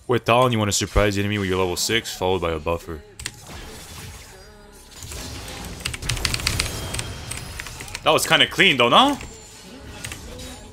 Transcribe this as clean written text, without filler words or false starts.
With Talon, you want to surprise the enemy with your level 6, followed by a buffer. That was kind of clean though, no?